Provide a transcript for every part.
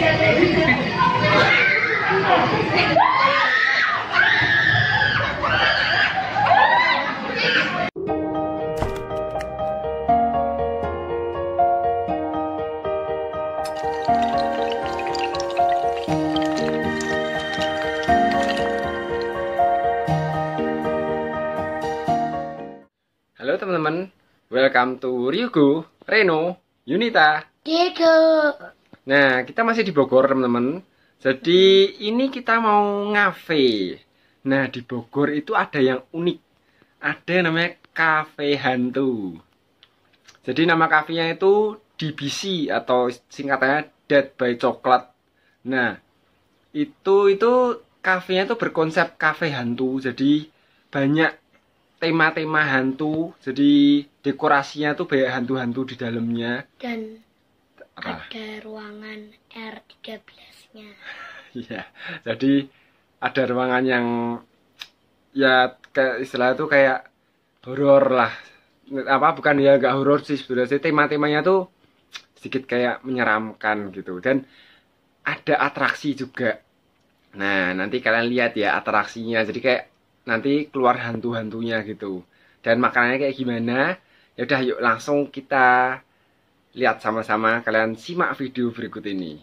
Halo teman-teman, welcome to Ryugu, Reno, Yunita, Diego. Nah, kita masih di Bogor teman-teman. Jadi ini kita mau ngafe. Nah, di Bogor itu ada yang unik. Ada namanya Cafe Hantu. Jadi nama kafenya itu DBC atau singkatannya Dead by Chocolate. Nah, itu kafenya itu berkonsep kafe hantu. Jadi banyak tema-tema hantu, jadi dekorasinya tuh banyak hantu-hantu di dalamnya. Dan Apa? ada ruangan R13-nya. Iya, jadi ada ruangan yang ya kayak istilah itu kayak horor lah. Apa bukan ya, nggak horor sih sebenarnya. Tema-temanya tuh sedikit kayak menyeramkan gitu. Dan ada atraksi juga. Nah, nanti kalian lihat ya atraksinya. Jadi kayak nanti keluar hantu-hantunya gitu. Dan makanannya kayak gimana? Ya udah yuk langsung kita lihat sama-sama. Kalian simak video berikut ini.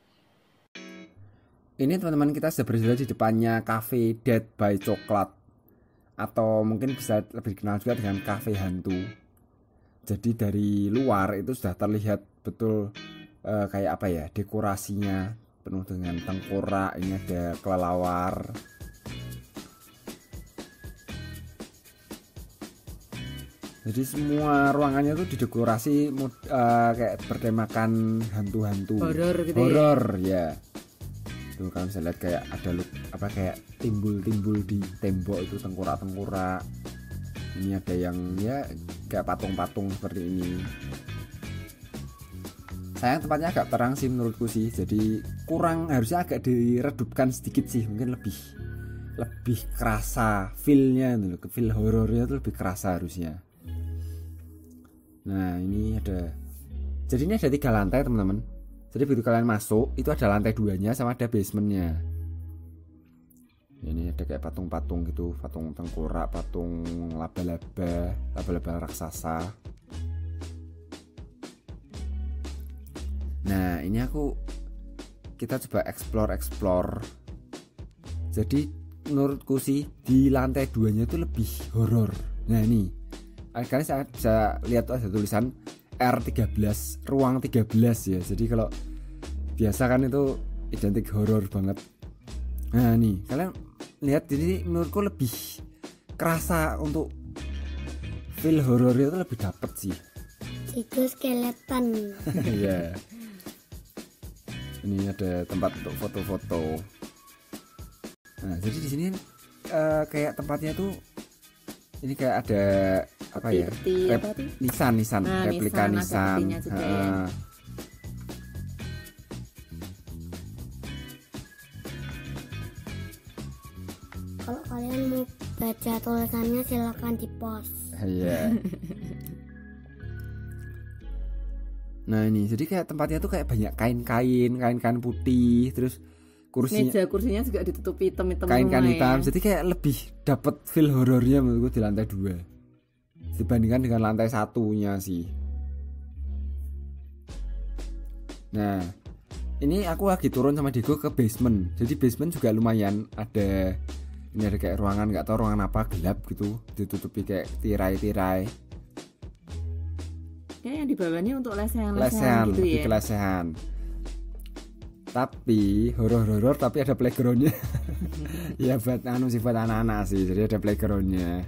Ini teman-teman, kita sudah berada di depannya Cafe Dead by Chocolate, atau mungkin bisa lebih dikenal juga dengan Cafe Hantu. Jadi dari luar itu sudah terlihat betul kayak apa ya, dekorasinya penuh dengan tengkorak. Ini ada kelelawar. Jadi semua ruangannya tuh didekorasi kayak bertemakan hantu-hantu. Horor gitu. Horor ya. Tuh kalian bisa lihat kayak ada apa kayak timbul-timbul di tembok itu tengkorak-tengkorak. Ini ada yang ya kayak patung-patung seperti ini. Sayang tempatnya agak terang sih menurutku sih. Jadi kurang, harusnya agak diredupkan sedikit sih. Mungkin lebih kerasa feel-nya itu loh. Feel horornya tuh lebih kerasa harusnya. Nah ini ada, jadi ini ada 3 lantai teman-teman. Jadi begitu kalian masuk itu ada lantai 2-nya sama ada basementnya. Ini ada kayak patung-patung gitu, patung tengkorak, patung laba-laba raksasa. Nah ini kita coba explore. Jadi menurutku sih di lantai 2-nya itu lebih horor. Nah ini kalian bisa lihat tuh ada tulisan R13, ruang 13 ya. Jadi kalau biasa kan itu identik horor banget. Nah nih kalian lihat, jadi menurutku lebih kerasa untuk feel horornya itu lebih dapet sih. Itu skeleton. Iya. Ini ada tempat untuk foto-foto. Nah jadi di sini kayak tempatnya tuh ini kayak ada apa ya? Nissan, nah, replika Nissan. Ya. Kalau kalian mau baca tulisannya silakan di post. Iya. Nah ini jadi kayak tempatnya tuh kayak banyak kain-kain putih, terus kursinya juga ditutupi hitam-hitam, kain hitam. Jadi kayak lebih dapet feel horornya menurutku di lantai 2 dibandingkan dengan lantai 1-nya sih. Nah ini aku lagi turun sama Diego ke basement. Jadi basement juga lumayan ada, ini ada kayak ruangan, nggak tahu ruangan apa, gelap gitu, ditutupi kayak tirai-tirai. Ya yang di bawahnya untuk lesehan gitu ya. Lesehan. Tapi horor tapi ada playgroundnya. Ya buat buat anak-anak sih. Jadi ada playgroundnya.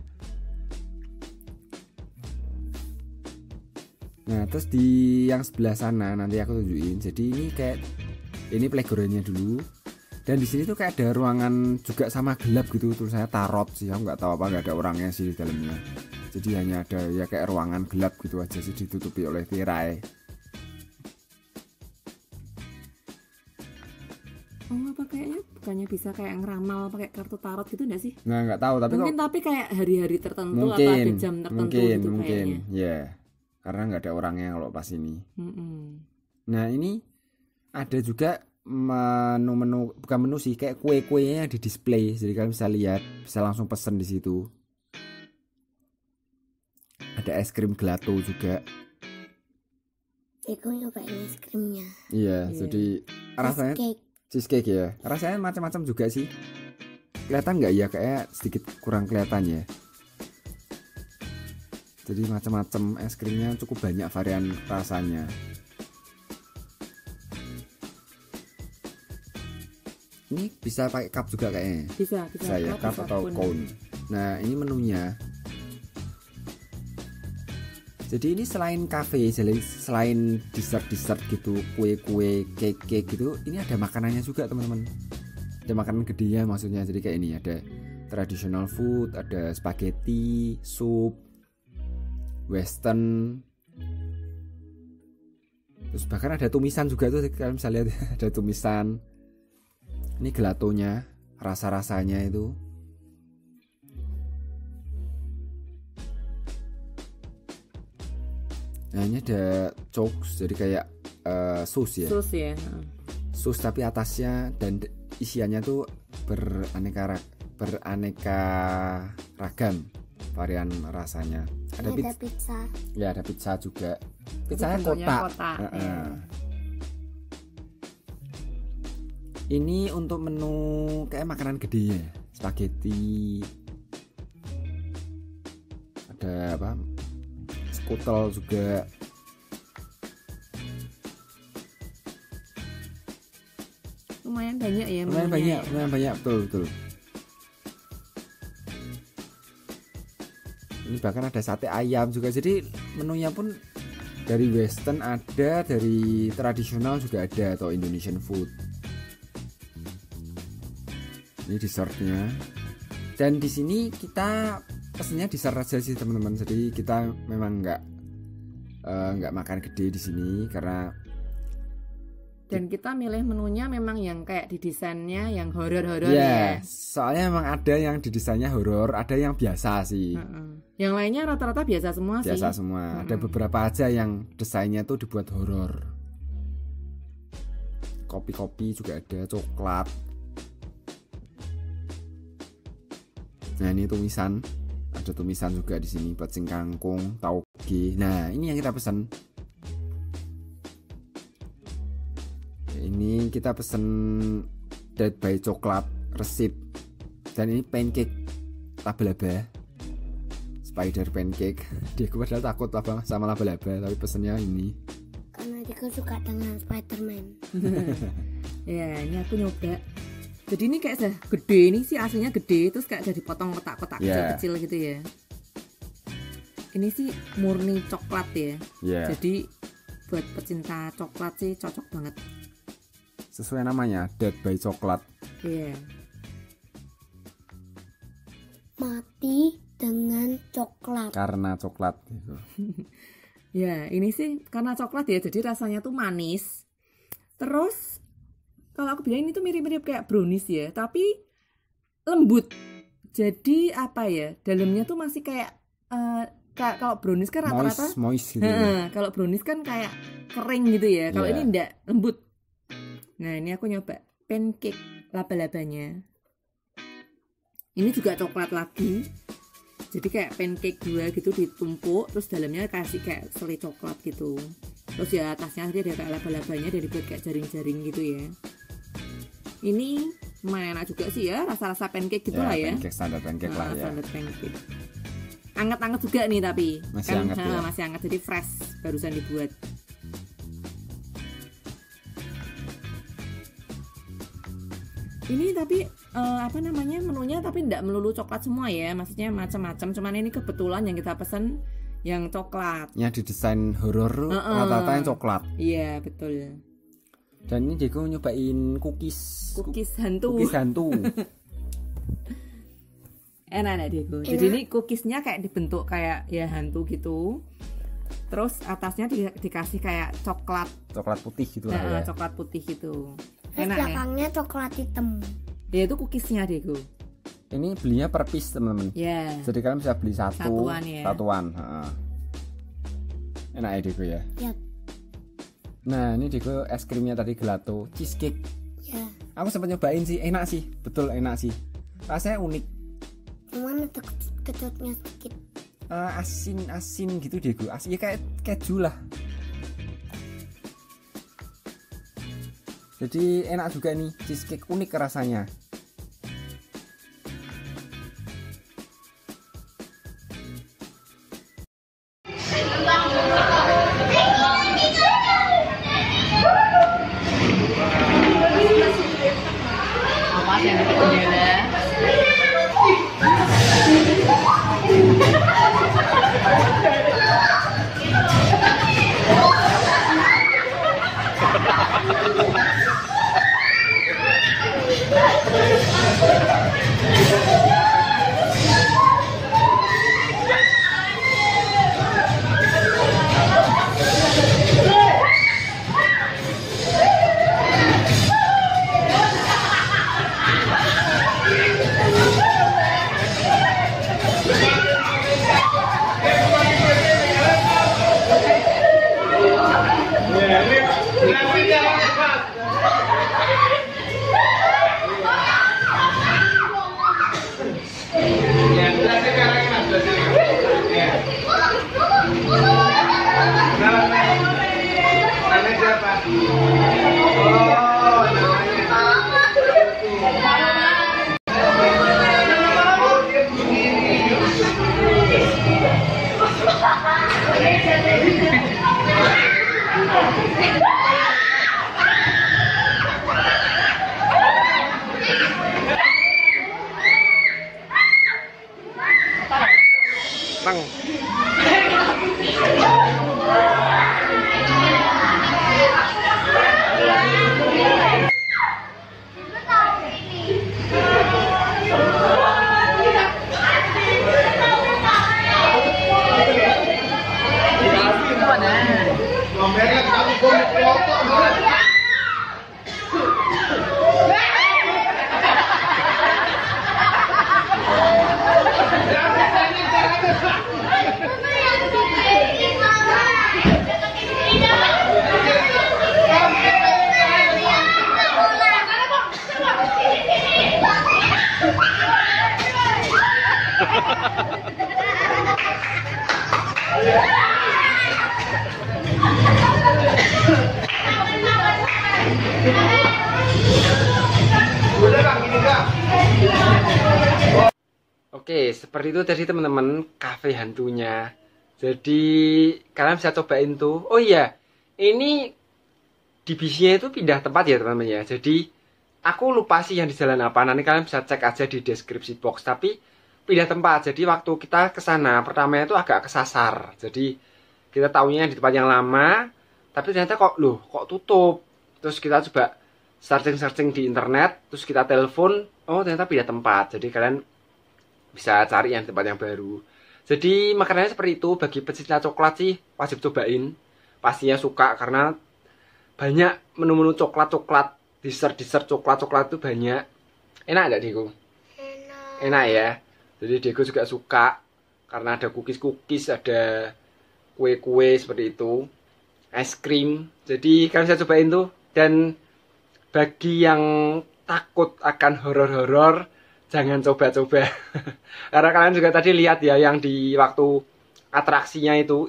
Nah terus di yang sebelah sana nanti aku tunjukin. Jadi ini playgroundnya dulu. Dan di sini tuh kayak ada ruangan juga sama gelap gitu. Terus saya tarot sih, aku nggak tahu apa, nggak ada orangnya sih di dalamnya. Jadi hanya ada ya kayak ruangan gelap gitu aja sih, ditutupi oleh tirai. Oh apa kayaknya bukannya bisa kayak ngeramal pakai kartu tarot gitu enggak sih? Nah nggak tahu, tapi tapi kayak hari-hari tertentu atau ada jam tertentu gitu mungkin kayaknya. Ya karena nggak ada orangnya kalau pas ini. Nah ini ada juga menu bukan menu sih, kayak kue-kuenya di display. Jadi kalian bisa lihat, bisa langsung pesen di situ. Ada es krim gelato juga. Aku nyobain es krimnya. Iya, jadi rasanya cheesecake ya. Rasanya macam-macam juga sih. Kelihatan nggak ya? Kayak sedikit kurang kelihatan ya. Jadi macam-macam es krimnya, cukup banyak varian rasanya. Ini bisa pakai cup juga kayaknya. Bisa Ya, cup atau cone. Nah, ini menunya. Jadi ini selain cafe, selain dessert gitu, kue-kue, cake gitu, ini ada makanannya juga teman-teman. Ada makanan gedenya maksudnya. Jadi kayak ini ada traditional food, ada spaghetti, sup, western. Terus bahkan ada tumisan juga tuh, kalian bisa lihat ada tumisan. Ini gelatonya, rasa-rasanya itu. Nah ini ada chokes, jadi kayak sus ya. Sus ya. Sus tapi atasnya dan isiannya tuh beraneka ragam varian rasanya. Ada pizza. Ya ada pizza juga. Pizzanya kotak. Ya. Ini untuk menu kayak makanan gede ya, spaghetti, ada apa, skutel juga. Lumayan banyak ya. Lumayan banyak, betul. Ini bahkan ada sate ayam juga, jadi menunya pun dari western ada, dari tradisional juga ada, atau Indonesian food. Ini dessertnya. Dan di sini kita pesennya dessert aja sih teman-teman. Jadi kita memang nggak makan gede di sini karena. Dan kita milih menunya memang yang kayak didesainnya yang horor-horor ya. ya. Soalnya memang ada yang didesainnya horor, ada yang biasa sih. Yang lainnya rata-rata biasa semua sih. Biasa semua. Ada beberapa aja yang desainnya tuh dibuat horor. Kopi-kopi juga ada, coklat. Nah ini tumisan, ada tumisan juga di sini, pecing kangkung, tauge. Nah ini yang kita pesan. Ini kita pesen Dead by coklat resip. Dan ini pancake laba-laba, spider pancake. Dia padahal takut sama laba-laba, tapi pesennya ini. Karena aku suka dengan Spiderman. Ya ini aku nyoba. Jadi ini kayak gede, ini sih aslinya gede, terus kayak jadi potong kotak-kotak kecil-kecil gitu ya. Ini sih murni coklat ya. Jadi buat pecinta coklat sih cocok banget. Sesuai namanya, Dead by coklat. Iya. Mati dengan coklat. Karena coklat gitu. Ya, ini sih karena coklat ya, jadi rasanya tuh manis. Terus kalau aku bilang ini tuh mirip-mirip kayak brownies ya, tapi lembut. Jadi apa ya? Dalamnya tuh masih kayak kalau brownies kan rata-rata moist gitu. Ya. Kalau brownies kan kayak kering gitu ya. Kalau ini enggak, lembut. Nah, ini aku nyoba pancake laba-labanya. Ini juga coklat lagi. Jadi kayak pancake dua gitu ditumpuk, terus dalamnya kasih kayak selai coklat gitu. Terus ya atasnya nanti ada kayak laba-labanya dari buat kayak jaring-jaring gitu ya. Ini lumayan enak juga sih ya, rasa-rasa pancake gitu lah ya. Pancake, standar pancake lah ya. Standar pancake. Anget-anget juga nih tapi. Masih kan, anget ya. Masih anget, jadi fresh, barusan dibuat. Ini tapi menunya tapi tidak melulu coklat semua ya, maksudnya macam-macam. Cuman ini kebetulan yang kita pesen yang coklat. Yang didesain horor rata-rata yang coklat. Iya betul. Dan ini Diego nyobain cookies hantu. Cookies hantu. Enak Diego. Jadi ini cookiesnya kayak dibentuk kayak ya hantu gitu. Terus atasnya dikasih kayak coklat putih gitu lah ya. Coklat putih gitu. Terus Enak belakangnya coklat hitam. Ya itu cookiesnya Diego. Ini belinya per piece teman-teman. Ya. Jadi kalian bisa beli Satuan ya. Enak ya Diego ya. Yap. Nah ini Diego es krimnya tadi gelato cheesecake. Aku sempat nyobain sih, enak sih, betul enak sih. Rasanya unik. Cuman ada kecut-kecutnya sedikit. Asin gitu deh gue. Asin ya kayak keju lah. Jadi enak juga nih, cheesecake unik rasanya. Oke, seperti itu tadi teman-teman kafe hantunya. Jadi kalian bisa cobain tuh. Oh iya, ini di bisnya itu pindah tempat ya teman-teman ya. Jadi aku lupa sih yang di jalan apa. Nanti kalian bisa cek aja di deskripsi box. Tapi pindah tempat. Jadi waktu kita ke sana pertamanya itu agak kesasar. Jadi kita taunya di tempat yang lama, tapi ternyata kok tutup. Terus kita coba searching di internet, terus kita telepon, oh ternyata pindah tempat. Jadi kalian bisa cari yang tempat yang baru. Jadi makanannya seperti itu. Bagi pecinta coklat sih wajib cobain. Pastinya suka karena banyak menu-menu coklat, dessert coklat itu banyak. Enak gak Deko? Enak ya. Jadi Deko juga suka karena ada cookies, ada kue-kue seperti itu, es krim. Jadi kalian bisa cobain tuh. Dan bagi yang takut akan horor-horor, jangan coba-coba. Karena kalian juga tadi lihat ya yang di waktu atraksinya itu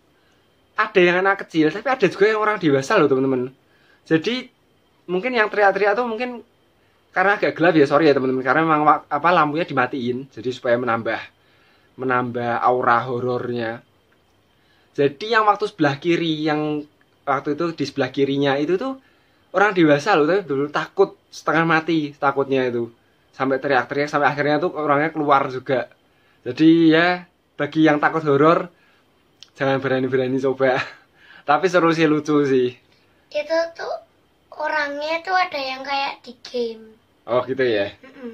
ada yang anak kecil, tapi ada juga yang orang dewasa loh teman-teman. Jadi mungkin yang teriak-teriak tuh mungkin karena agak gelap ya, sorry ya teman-teman. Karena memang lampunya dimatiin, jadi supaya menambah aura horornya. Jadi yang waktu sebelah kiri, yang waktu itu di sebelah kirinya itu tuh orang dewasa loh, tapi dulu takut setengah mati takutnya itu. Sampai teriak-teriak, sampai akhirnya tuh orangnya keluar juga. Jadi ya, bagi yang takut horor, jangan berani-berani coba. Tapi seru sih, lucu sih. Itu tuh orangnya tuh ada yang kayak di game. Oh gitu ya?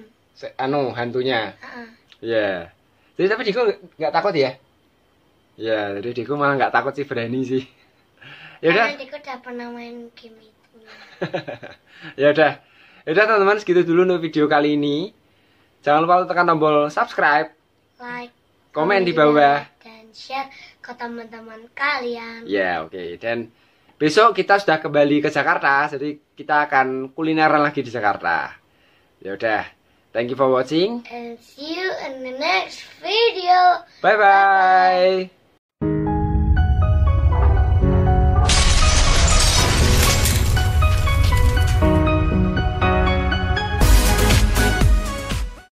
Hantunya? Ya. Jadi tapi Diko nggak takut ya? Ya, jadi Diko malah nggak takut sih, berani sih. Ya udah. Karena Diko udah pernah main game itu. Ya udah. Yaudah teman-teman, segitu dulu untuk video kali ini. Jangan lupa tekan tombol subscribe, like, komen di bawah, dan share ke teman-teman kalian. ya oke. Dan besok kita sudah kembali ke Jakarta, jadi kita akan kulineran lagi di Jakarta. Ya udah, thank you for watching And see you in the next video. bye bye